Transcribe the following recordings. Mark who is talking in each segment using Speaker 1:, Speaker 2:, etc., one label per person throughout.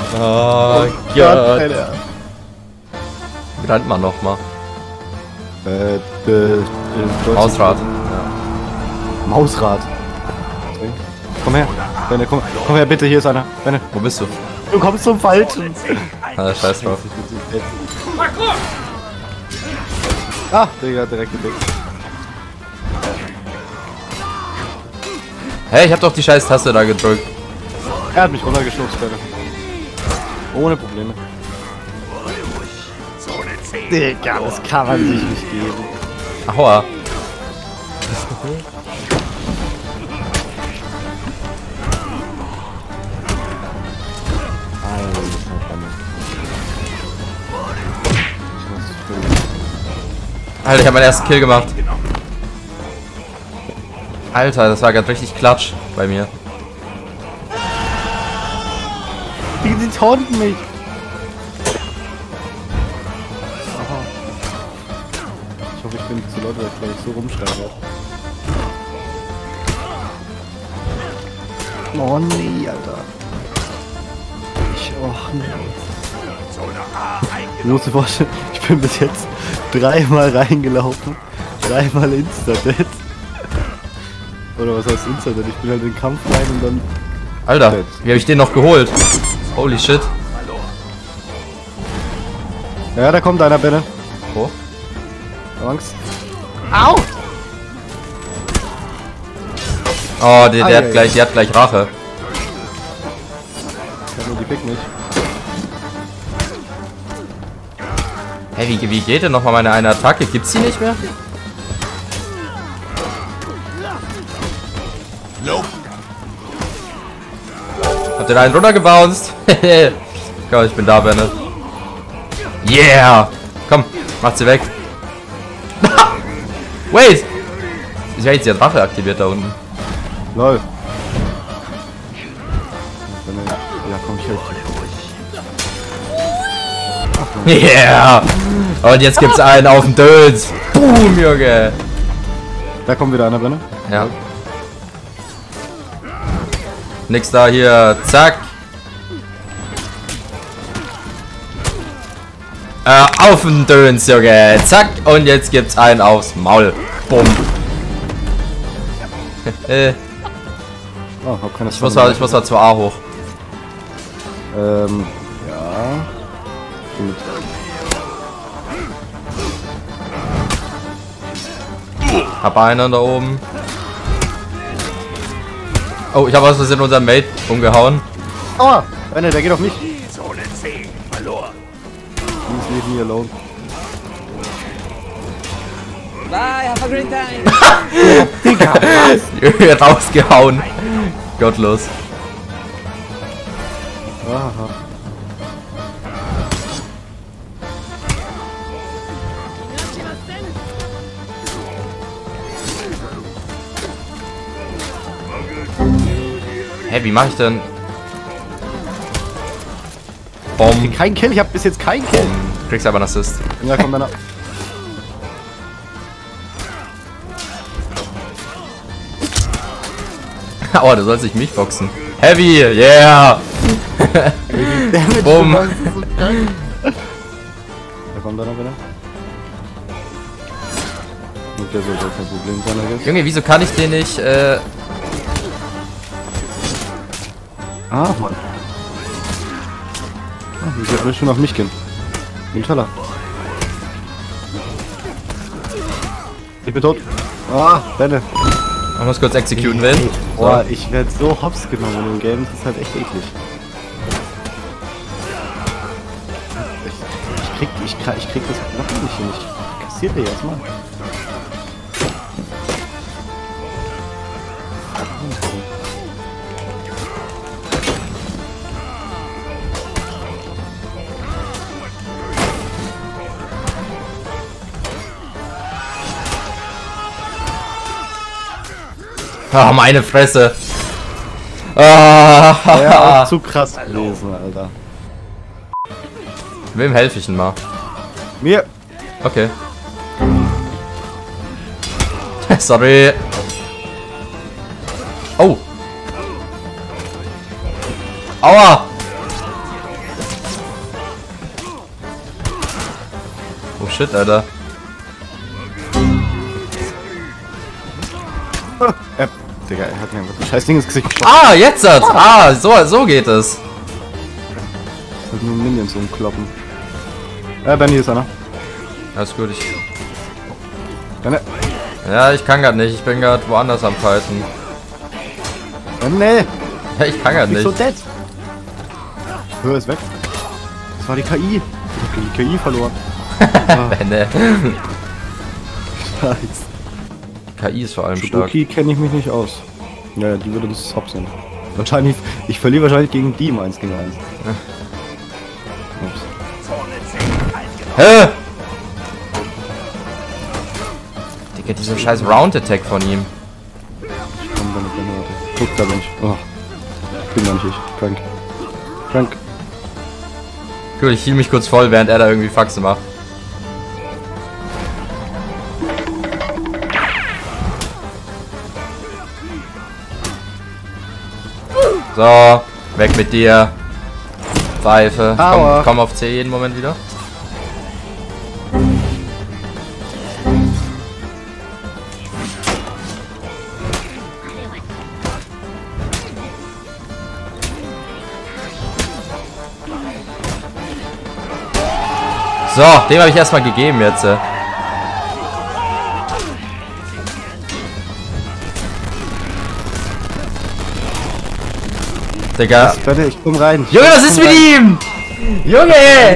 Speaker 1: Oh Gott, Alter. Wie rennt man nochmal? Mausrad.
Speaker 2: Mausrad. Okay. Komm her. Benne, komm her, bitte, hier ist einer. Benne.
Speaker 1: Wo bist du?
Speaker 2: Du kommst zum Falschen.
Speaker 1: Ah, scheiß drauf.
Speaker 2: Ah, Digga, direkt gedeckt.
Speaker 1: Hey, ich hab doch die scheiß Taste da gedrückt.
Speaker 2: Er hat mich runtergeschluckt, Benne. Ohne Probleme. Digga, das kann man sich nicht geben.
Speaker 1: Aua. Alter, ich hab meinen ersten Kill gemacht. Alter, das war gerade richtig Klatsch bei mir.
Speaker 2: Die taunten mich. Ich hoffe, ich bin nicht zu laut, weil ich so rumschreie. Oh nee, Alter. Nee. Du musst dir vorstellen, ich bin bis jetzt 3-mal reingelaufen, 3-mal Insta-Dead. Oder was heißt Insta-Dead? Ich bin halt in den Kampf rein und dann...
Speaker 1: Alter, wie hab ich den noch geholt? Holy shit.
Speaker 2: Ja, da kommt einer, Benne.
Speaker 1: Wo?
Speaker 2: Angst. Au!
Speaker 1: Oh, der hat gleich Rache.
Speaker 2: Ich hab nur die Pick nicht.
Speaker 1: Hey, wie geht denn nochmal meine eine Attacke? Gibt's die nicht mehr?
Speaker 3: Nope.
Speaker 1: Habt ihr da einen runtergebounced? Komm, ich bin da, Benne. Yeah! Komm, macht sie weg. Wait! Ich habe jetzt die Drache aktiviert da unten.
Speaker 2: Lol. Ja, komm, ich helfe.
Speaker 1: Yeah! Und jetzt gibt's einen auf den Döns. Boom, Junge!
Speaker 2: Da kommt wieder einer, Benne.
Speaker 1: Ja. Nix da hier. Zack. Auf den Döns, Junge. Zack. Und jetzt gibt's einen aufs Maul. Bumm.
Speaker 2: Oh, hab keine
Speaker 1: Ich muss mal zur A hoch.
Speaker 2: Ja. Gut.
Speaker 1: Hab einen da oben. Oh, ich habe aus Versehen unseren Mate umgehauen.
Speaker 2: Aua! Benne, der geht auf mich.
Speaker 3: Zone 10 verloren.
Speaker 2: Please leave me alone.
Speaker 4: Bye, have a great time.
Speaker 2: Digga, was?
Speaker 1: Rausgehauen. Gottlos.
Speaker 2: Aha.
Speaker 1: Hä, wie mache ich denn? Bomb.
Speaker 2: Kein Kill, ich hab bis jetzt keinen Kill.
Speaker 1: Kriegst aber einen Assist.
Speaker 2: Ja, komm, Männer.
Speaker 1: Oh, du sollst nicht mich boxen. Heavy, yeah! Bumm.
Speaker 2: Da kommt einer wieder. Und der sollte kein Problem sein, I guess.
Speaker 1: Junge, wieso kann ich den nicht,
Speaker 2: Ah, Mann. Ah, wieso will schon auf mich gehen? Ein Teller. Ich bin tot. Ah, Benne.
Speaker 1: man muss kurz executen will.
Speaker 2: Boah, ich werde so hops genommen in dem Game, das ist halt echt eklig. Ich krieg das noch nicht hin. Ich kassiert dir erstmal.
Speaker 1: Ah, meine Fresse. Ah,
Speaker 2: Ja, zu krass gewesen, Alter.
Speaker 1: Wem helfe ich denn mal?
Speaker 2: Mir.
Speaker 1: Okay. Sorry. Oh. Aua. shit, Alter.
Speaker 2: Digga, er hat mir einfach das scheiß Ding ins Gesicht geschossen.
Speaker 1: Ah, jetzt hat's! Ah, so geht es.
Speaker 2: Halt nur Minions umkloppen. Benny ist einer.
Speaker 1: Alles gut, ich...
Speaker 2: Benny.
Speaker 1: Ja, ich kann grad nicht. Ich bin grad woanders am Fighten.
Speaker 2: Benny.
Speaker 1: Ja, ich kann grad
Speaker 2: Nicht so
Speaker 1: nicht.
Speaker 2: dead. Hör ist weg. Das war die KI. Ich hab gegen die KI verloren.
Speaker 1: Ne.
Speaker 2: Scheiße.
Speaker 1: KI ist vor allem stark.
Speaker 2: Shubuki kenne ich mich nicht aus. Ja, die würde uns hops sein. Wahrscheinlich, ich verliere wahrscheinlich gegen die im 1 gegen 1. Ups.
Speaker 1: Hä? Digga, dieser scheiß Round Attack von ihm.
Speaker 2: Ich komm damit Benny, warte. Guck, da bin ich. Oh. Ich bin gar nicht ich. Crank. Crank.
Speaker 1: Gut, ich hielt mich kurz voll, während er da irgendwie Faxe macht. So, weg mit dir. Pfeife. Komm auf C jeden Moment wieder. So, dem habe ich erstmal gegeben jetzt. Digga.
Speaker 2: Warte, ich komm rein.
Speaker 1: Junge, was ist mit ihm? Junge!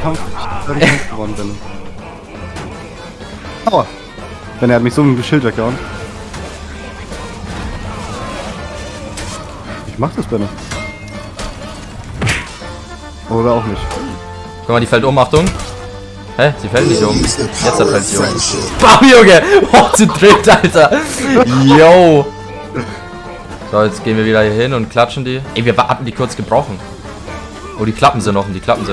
Speaker 2: Aua. Benny hat mich so mit dem Schild weggehauen. Ich mach das, Benny. Oder auch nicht.
Speaker 1: Guck mal, die fällt um, Achtung. Hä? Sie fällt nicht um. Jetzt fällt sie um. Bam, Junge! Oh, zu dritt, Alter! Yo! So, jetzt gehen wir wieder hier hin und klatschen die. Ey, wir hatten die kurz gebrochen. Oh, die klappen sie noch.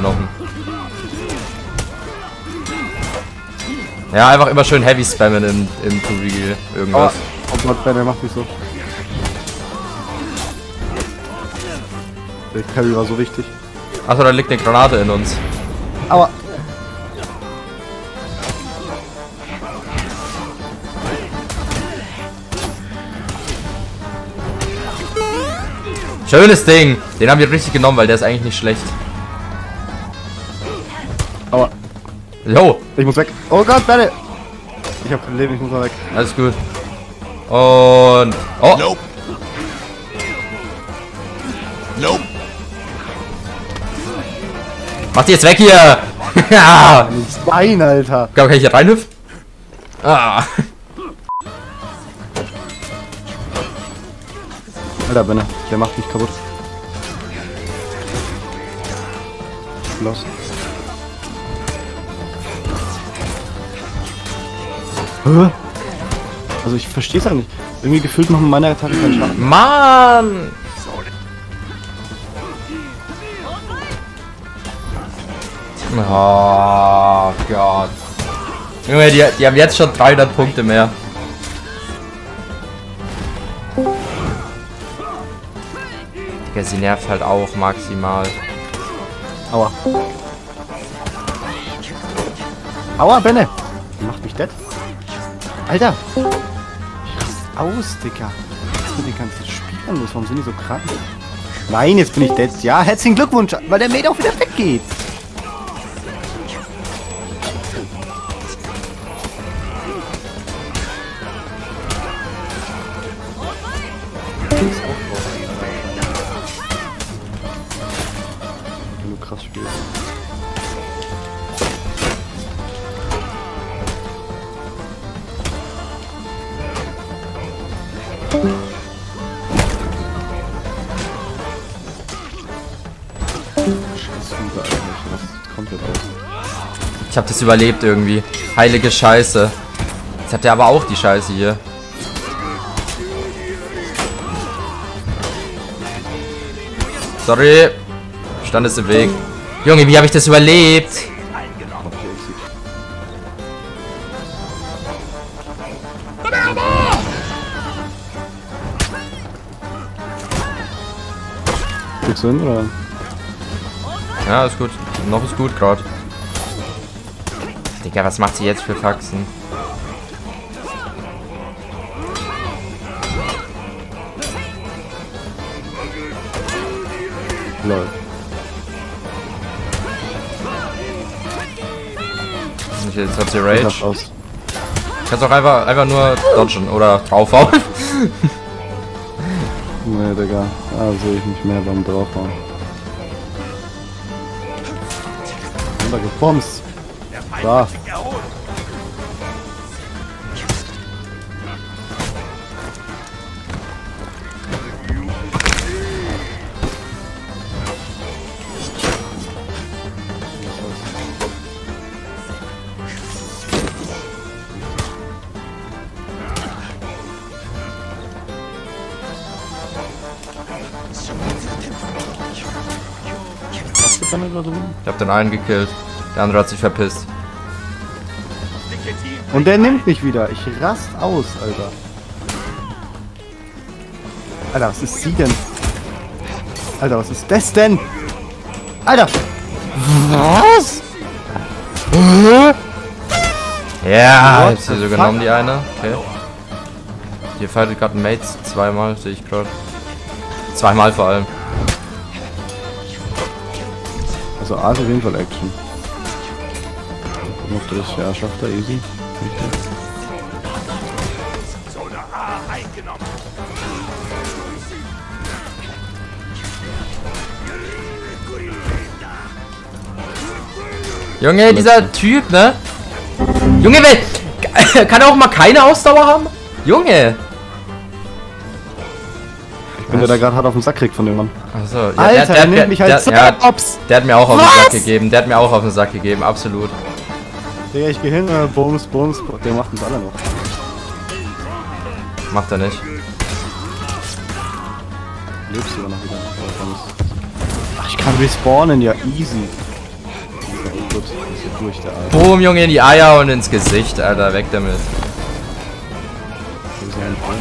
Speaker 1: Ja, einfach immer schön heavy spammen im To-Reveal. Irgendwas.
Speaker 2: Oh Gott, Ben, der macht mich so. Der Carry war so wichtig.
Speaker 1: Achso, da liegt eine Granate in uns.
Speaker 2: Aua.
Speaker 1: Schönes Ding. Den haben wir richtig genommen, weil der ist eigentlich nicht schlecht.
Speaker 2: Aua.
Speaker 1: Jo.
Speaker 2: Ich muss weg. Oh Gott, Benne. Ich hab kein Leben, ich muss mal weg.
Speaker 1: Alles gut. Und... Oh.
Speaker 3: Nope. Nope.
Speaker 1: Mach die jetzt weg hier. Ja.
Speaker 2: Nein, Alter.
Speaker 1: Kann ich hier reinhüpfen? Ah.
Speaker 2: Alter, Benne. Der macht mich kaputt. Los. Hä? Also ich versteh's ja nicht. Irgendwie gefühlt machen meine Attacke keinen Schaden.
Speaker 1: Mann! Oh Gott. Junge, die haben jetzt schon 300 Punkte mehr. Digga, sie nervt halt auch maximal.
Speaker 2: Aua. Aua, Benne! Die macht mich dead. Alter! Ich rast aus, Digga. Was mit den ganzen Spielern los? Warum sind die so krank? Nein, jetzt bin ich dead. Ja, herzlichen Glückwunsch, weil der Mate auch wieder weggeht. Wenn du krass spielst. Scheiße, Alter, ich raste komplett aus.
Speaker 1: Ich hab das überlebt irgendwie. Heilige Scheiße. Jetzt hat der aber auch die Scheiße hier. Sorry. Stand es im Weg. Junge, wie habe ich das überlebt?
Speaker 2: Kriegst du hin, oder?
Speaker 1: Ja, ist gut. Noch ist gut gerade. Digga, was macht sie jetzt für Faxen?
Speaker 2: Lol.
Speaker 1: Jetzt hat sie Rage.
Speaker 2: Aus.
Speaker 1: Kannst auch einfach nur dodgen oder draufhauen.
Speaker 2: Nee, Digga. Ah, sehe ich nicht mehr beim draufhauen. Runter gebomst. Da.
Speaker 1: Ich hab den einen gekillt. Der andere hat sich verpisst.
Speaker 2: Und der nimmt mich wieder. Ich rast aus, Alter. Alter, was ist sie denn? Alter, was ist das denn? Alter! Was?
Speaker 1: Ja,
Speaker 2: What
Speaker 1: hab sie
Speaker 2: the
Speaker 1: so
Speaker 2: fuck?
Speaker 1: genommen, die eine. Okay. Hier fightet gerade ein Mates zweimal, sehe ich gerade. Zweimal vor allem.
Speaker 2: Also A ist auf jeden Fall Action. Gucken, ob der das ja schafft, da easy.
Speaker 3: Zone A eingenommen.
Speaker 1: Junge, dieser Typ, ne? Junge, kann er auch mal keine Ausdauer haben? Junge!
Speaker 2: Ich bin ja da gerade hart auf den Sack kriegt von dem Mann.
Speaker 1: Achso, ja,
Speaker 2: Alter, der nimmt mich halt so Ops.
Speaker 1: der hat mir auch auf den
Speaker 2: Was?
Speaker 1: Sack gegeben. Der hat mir auch auf den Sack gegeben, absolut.
Speaker 2: Digga, ich geh hin, Bums. Der macht uns alle noch.
Speaker 1: Macht er nicht.
Speaker 2: Lebst du noch wieder? Ach, ich kann respawnen, ja, easy. Oh Gott, ist ja durch, der Alter.
Speaker 1: Boom, Junge, in die Eier und ins Gesicht, Alter, weg damit.
Speaker 2: Wo ist er denn?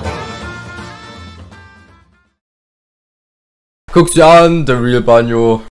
Speaker 1: Guck's dir an, The Real Banjo.